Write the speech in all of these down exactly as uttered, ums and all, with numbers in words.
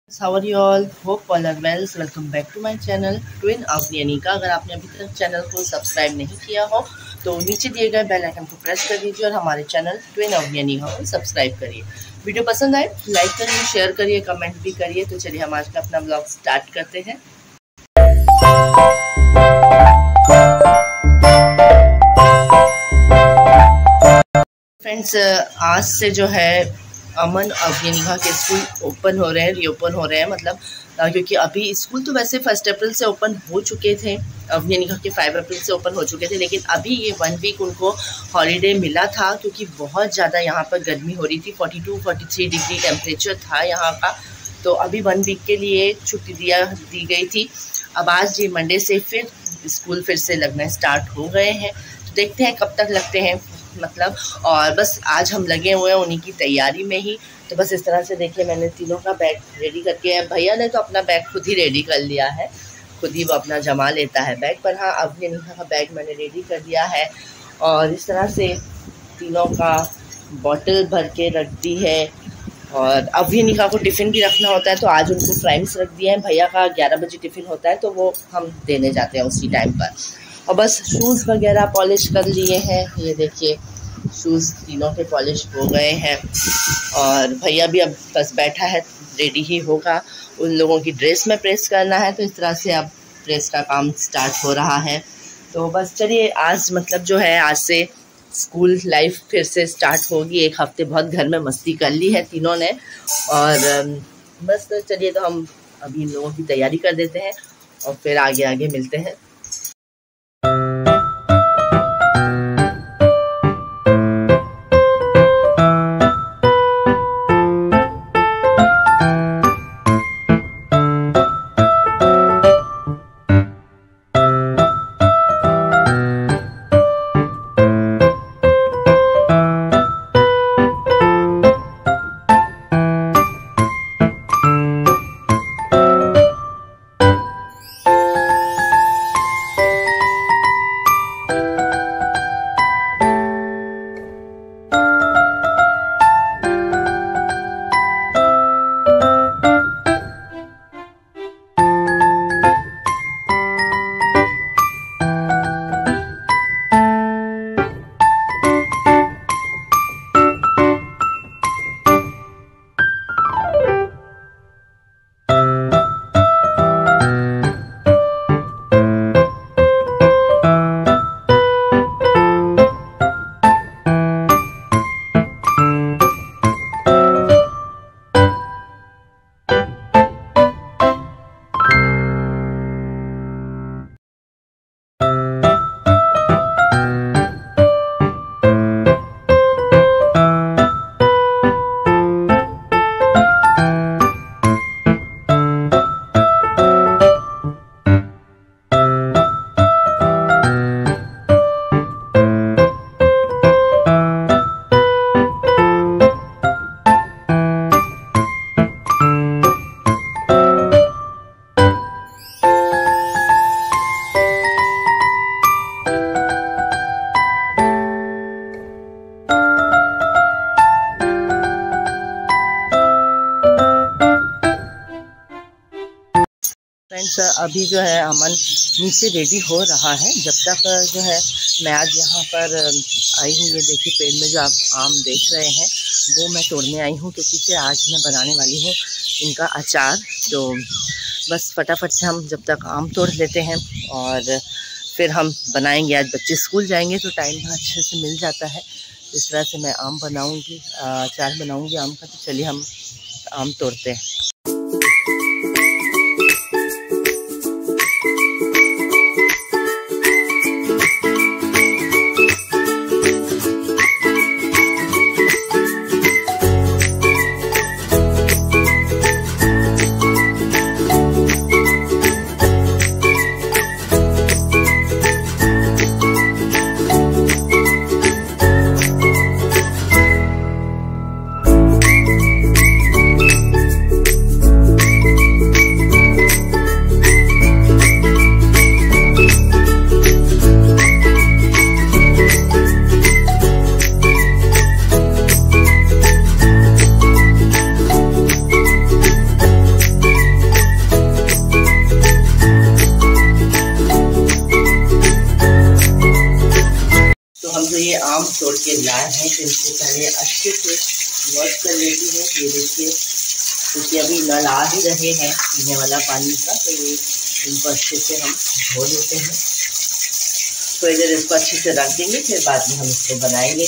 How are you all? Hope all are well. Welcome back to my channel twin Avani Anika. अगर आपने अभी तक channel को सब्सक्राइब नहीं किया हो तो नीचे दिए गए बेल आइकन को प्रेस कर दीजिए और हमारे चैनल ट्विन अवनी अनीका को सब्सक्राइब करिए। वीडियो पसंद आए लाइक करिए, शेयर करिए, कमेंट भी करिए। तो चलिए हम आज का अपना ब्लॉग स्टार्ट करते हैं। फ्रेंड्स, आज से जो है अमन अवनिका के स्कूल ओपन हो रहे हैं, रीओपन हो रहे हैं। मतलब क्योंकि अभी स्कूल तो वैसे फर्स्ट अप्रैल से ओपन हो चुके थे, अवनिका के फाइव अप्रैल से ओपन हो चुके थे, लेकिन अभी ये वन वीक उनको हॉलीडे मिला था क्योंकि बहुत ज़्यादा यहाँ पर गर्मी हो रही थी। Forty two forty three degree temperature था यहाँ का। तो अभी वन वीक के लिए छुट्टी दिया दी गई थी। अब आज ये मंडे से फिर स्कूल फिर से लगना स्टार्ट हो गए हैं। तो देखते हैं कब तक लगते हैं, मतलब। और बस आज हम लगे हुए हैं उन्हीं की तैयारी में ही। तो बस इस तरह से देखिए, मैंने तीनों का बैग रेडी करके है। भैया ने तो अपना बैग खुद ही रेडी कर लिया है, खुद ही वो अपना जमा लेता है बैग। पर हाँ, अवनिका का बैग मैंने रेडी कर दिया है। और इस तरह से तीनों का बॉटल भर के रख दी है। और अवनिका को टिफ़िन भी रखना होता है तो आज उनको प्राइम्स रख दिए हैं। भैया का ग्यारह बजे टिफ़िन होता है तो वो हम देने जाते हैं उसी टाइम पर। और बस शूज़ वगैरह पॉलिश कर लिए हैं। ये देखिए, शूज़ तीनों के पॉलिश हो गए हैं। और भैया भी अब बस बैठा है, रेडी ही होगा। उन लोगों की ड्रेस में प्रेस करना है, तो इस तरह से अब प्रेस का काम स्टार्ट हो रहा है। तो बस चलिए, आज मतलब जो है आज से स्कूल लाइफ फिर से स्टार्ट होगी। एक हफ्ते बहुत घर में मस्ती कर ली है तीनों ने। और बस तो चलिए, तो हम अभी इन लोगों की तैयारी कर देते हैं और फिर आगे आगे मिलते हैं। फ्रेंड्स, अभी जो है अमन नीचे रेडी हो रहा है। जब तक जो है मैं आज यहाँ पर आई हूँ, ये देखिए पेड़ में जो आप आम देख रहे हैं वो मैं तोड़ने आई हूँ क्योंकि से आज मैं बनाने वाली हूँ इनका अचार। तो बस फटाफट से हम जब तक आम तोड़ लेते हैं और फिर हम बनाएंगे। आज बच्चे स्कूल जाएंगे तो टाइम अच्छे से मिल जाता है। तो इस तरह से मैं आम बनाऊँगी, अचार बनाऊँगी आम का। तो चलिए हम आम तोड़ते हैं। लाए हैं तो इनको पहले अच्छे से वॉश कर लेती हूँ। ये देखिए, क्योंकि अभी नल आ ही रहे हैं पीने वाला पानी का, तो ये इनको अच्छे से हम धो लेते हैं। थोड़ी देर इसको अच्छे से रख देंगे, फिर बाद में हम इसको बनाएंगे।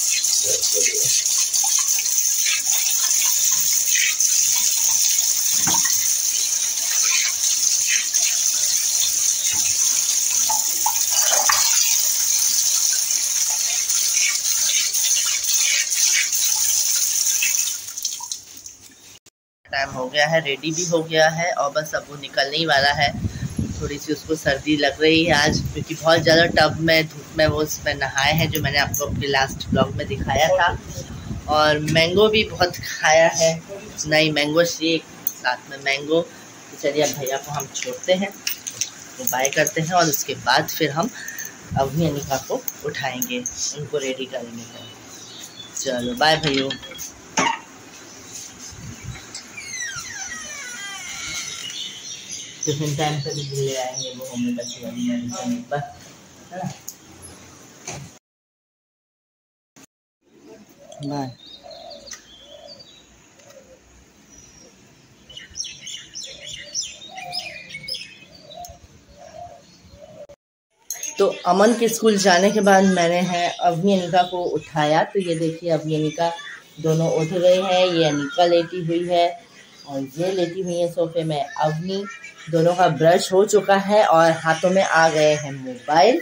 टाइम हो गया है, रेडी भी हो गया है और बस अब वो निकलने ही वाला है। थोड़ी सी उसको सर्दी लग रही है आज, क्योंकि बहुत ज़्यादा टब में धूप में वो उसमें नहाए हैं, जो मैंने आपको अपने लास्ट ब्लॉग में दिखाया था। और मैंगो भी बहुत खाया है, नई मैंगो शेक, साथ में मैंगो। तो चलिए अब भैया को हम छोड़ते हैं, तो बाय करते हैं और उसके बाद फिर हम अवनी अनिका को उठाएंगे, उनको रेडी करेंगे। चलो बाय भैया। टिफिन टाइम पे भी ले आएंगे वो होम्योपैथी वाली मेडिसिन पर, है ना। बाय। तो अमन के स्कूल जाने के बाद मैंने है अवनी अनिका को उठाया। तो ये देखिए, अवनी अनिका दोनों उठ गए हैं। ये अनिका लेटी हुई है और ये लेटी हुई है सोफे में अवनी। दोनों का ब्रश हो चुका है और हाथों में आ गए हैं मोबाइल।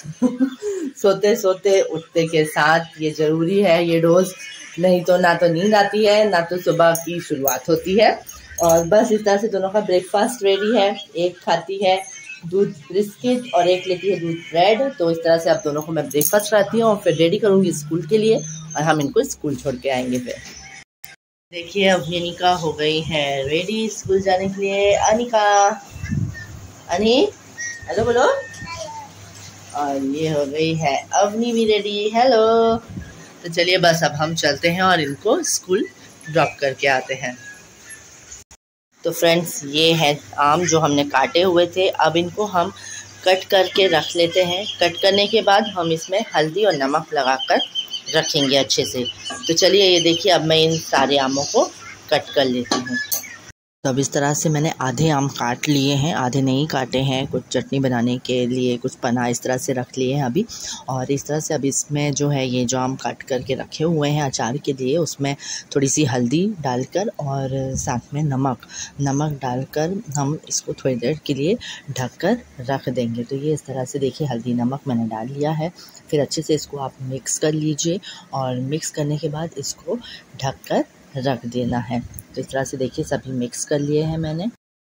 सोते सोते उठते के साथ ये जरूरी है ये डोज, नहीं तो ना तो नींद आती है ना तो सुबह की शुरुआत होती है। और बस इस तरह से दोनों का ब्रेकफास्ट रेडी है। एक खाती है दूध बिस्किट और एक लेती है दूध ब्रेड। तो इस तरह से अब दोनों को मैं ब्रेकफास्ट कराती हूँ और फिर रेडी करूँगी स्कूल के लिए, और हम इनको स्कूल छोड़ के आएंगे। फिर देखिए, अवनी अनिका हो गई है रेडी स्कूल जाने के लिए। अनिका, अनी हेलो बोलो। और ये हो गई है अवनी भी रेडी, हेलो। तो चलिए बस अब हम चलते हैं और इनको स्कूल ड्रॉप करके आते हैं। तो फ्रेंड्स, ये है आम जो हमने काटे हुए थे। अब इनको हम कट करके रख लेते हैं। कट करने के बाद हम इसमें हल्दी और नमक लगाकर रखेंगे अच्छे से। तो चलिए ये देखिए, अब मैं इन सारे आमों को कट कर लेती हूँ। तो अब इस तरह से मैंने आधे आम काट लिए हैं, आधे नहीं काटे हैं, कुछ चटनी बनाने के लिए, कुछ पना इस तरह से रख लिए हैं अभी। और इस तरह से अब इसमें जो है ये जो आम काट करके रखे हुए हैं अचार के लिए, उसमें थोड़ी सी हल्दी डालकर और साथ में नमक नमक डालकर हम इसको थोड़ी देर के लिए ढककर रख देंगे। तो ये इस तरह से देखिए, हल्दी नमक मैंने डाल लिया है। फिर अच्छे से इसको आप मिक्स कर लीजिए और मिक्स करने के बाद इसको ढककर रख देना है। तो इस तरह से देखिए सभी मिक्स कर लिए हैं मैंने।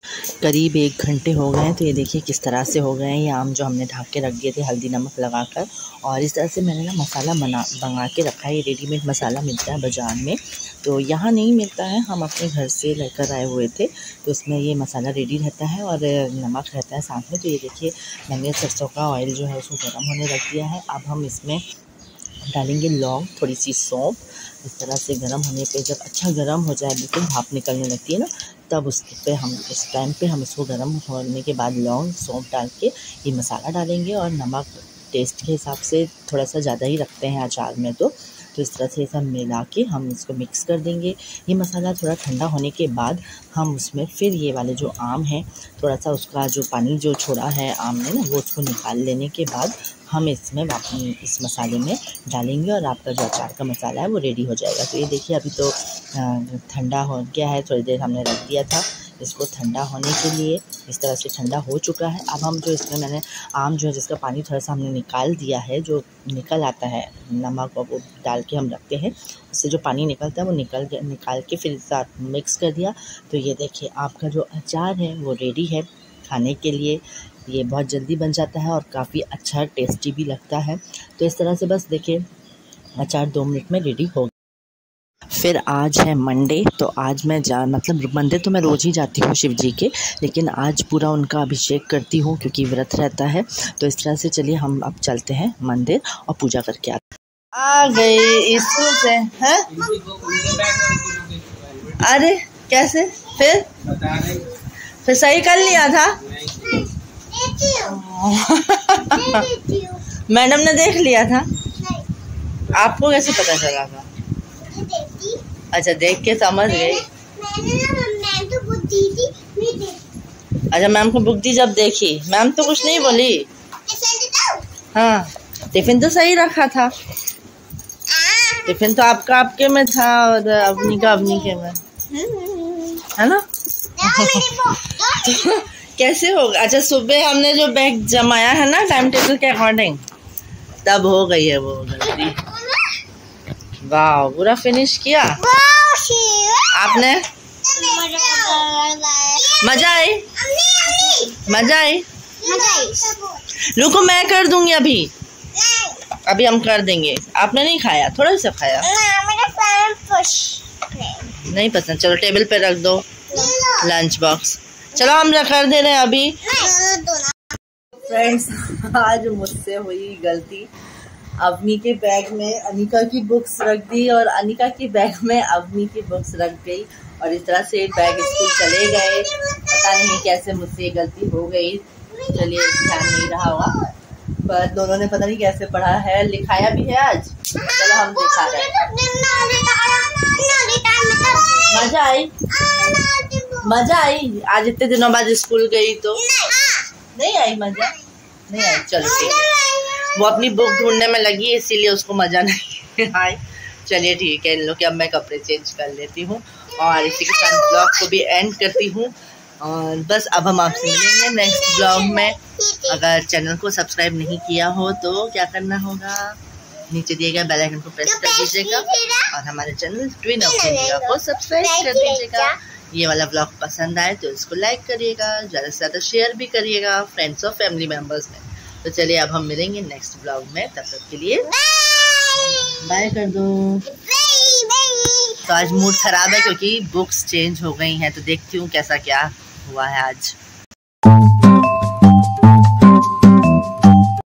करीब एक घंटे हो गए हैं। तो ये देखिए किस तरह से हो गए हैं ये आम जो हमने ढक के रख दिए थे हल्दी नमक लगाकर। और इस तरह से मैंने ना मसाला बना मंगा के रखा है। ये रेडीमेड मसाला मिलता है बाज़ार में, तो यहाँ नहीं मिलता है, हम अपने घर से लेकर आए हुए थे। तो उसमें ये मसाला रेडी रहता है और नमक रहता है साथ में। तो ये देखिए, मैंने सरसों का ऑयल जो है उसको गर्म होने रख दिया है। अब हम इसमें डालेंगे लौंग, थोड़ी सी सौंफ। इस तरह से गर्म होने पे, जब अच्छा गर्म हो जाए, बिल्कुल भाप निकलने लगती है ना, तब उस पे हम उस टाइम पे हम इसको गर्म होने के बाद लौंग सौंफ डाल के ये मसाला डालेंगे। और नमक टेस्ट के हिसाब से थोड़ा सा ज़्यादा ही रखते हैं अचार में। तो तो इस तरह से सब मिला के हम इसको मिक्स कर देंगे। ये मसाला थोड़ा ठंडा होने के बाद हम उसमें फिर ये वाले जो आम है, थोड़ा सा उसका जो पानी जो छोड़ा है आम ने ना, वो उसको निकाल लेने के बाद हम इसमें वापस इस मसाले में डालेंगे और आपका जो अचार का मसाला है वो रेडी हो जाएगा। तो ये देखिए, अभी तो ठंडा हो गया है, थोड़ी देर हमने रख दिया था इसको ठंडा होने के लिए। इस तरह से ठंडा हो चुका है। अब हम जो इसमें मैंने आम जो है जिसका पानी थोड़ा सा हमने निकाल दिया है, जो निकल आता है नमक और वो डाल के हम रखते हैं, उससे जो पानी निकलता है वो निकल गया, निकाल के फिर साथ मिक्स कर दिया। तो ये देखिए, आपका जो अचार है वो रेडी है खाने के लिए। ये बहुत जल्दी बन जाता है और काफ़ी अच्छा टेस्टी भी लगता है। तो इस तरह से बस देखिए, अचार दो मिनट में रेडी हो। फिर आज है मंडे, तो आज मैं जा मतलब मंदिर तो मैं रोज़ ही जाती हूँ शिव जी के, लेकिन आज पूरा उनका अभिषेक करती हूँ क्योंकि व्रत रहता है। तो इस तरह से चलिए हम अब चलते हैं मंदिर और पूजा करके आते हैं। आ गई स्कूल से हैं? अरे कैसे फिर फिर सही कर लिया था? मैडम ने देख लिया था? आपको कैसे पता चला था? अच्छा, देख के समझ गए। अच्छा, मैम को बुक दी जब देखी, मैम तो कुछ नहीं बोली। हाँ, टिफिन तो सही रखा था। टिफिन तो आपका आपके में था और अपनी का अपनी के में, है ना? कैसे होगा? अच्छा, सुबह हमने जो बैग जमाया है ना टाइम टेबल के अकॉर्डिंग, तब हो गई है वो गलती। वाह, पूरा फिनिश किया आपने। मजा आई? मजा आई? रुको, मैं कर दूंगी अभी। अभी हम कर देंगे। आपने नहीं खाया? थोड़ा सा खाया? नहीं पसंद? चलो टेबल पे रख दो लंच बॉक्स। चलो हम कर दे रहे हैं अभी। फ्रेंड्स, आज मुझसे हुई गलती। अवनी के बैग में अनिका की बुक्स रख दी और अनिका के बैग में अवनी की बुक्स रख गई और इस तरह से बैग स्कूल चले गए। पता नहीं कैसे मुझसे गलती हो गई। चलिए, ध्यान नहीं रहा होगा, पर दोनों ने पता नहीं कैसे पढ़ा है। लिखाया भी है आज। चलो हम दिखा रहे हैं। मजा आई? मजा आई? आज इतने दिनों बाद स्कूल गई तो नहीं आई मजा? नहीं आई? चलो ठीक है। वो अपनी बुक ढूंढने में लगी है, इसीलिए उसको मजा नहीं आई। चलिए ठीक है, इन लोग के अब मैं कपड़े चेंज कर लेती हूँ और इसी के साथ ब्लॉग को भी एंड करती हूँ। और बस अब हम आपसे मिलेंगे नेक्स्ट ब्लॉग में। अगर चैनल को सब्सक्राइब नहीं किया हो तो क्या करना होगा? नीचे दिए गए बेल आइकन को प्रेस कर दीजिएगा और हमारे चैनल ट्विन ऑफ इंडिया को सब्सक्राइब कर दीजिएगा। ये वाला ब्लॉग पसंद आए तो इसको लाइक करिएगा, ज़्यादा से ज़्यादा शेयर भी करिएगा फ्रेंड्स और फैमिली मेम्बर्स में। तो चलिए, अब हम मिलेंगे नेक्स्ट ब्लॉग में। तब तक के लिए बाय कर दो। तो आज मूड खराब है क्योंकि बुक्स चेंज हो गई हैं, तो देखती हूँ कैसा क्या हुआ है आज।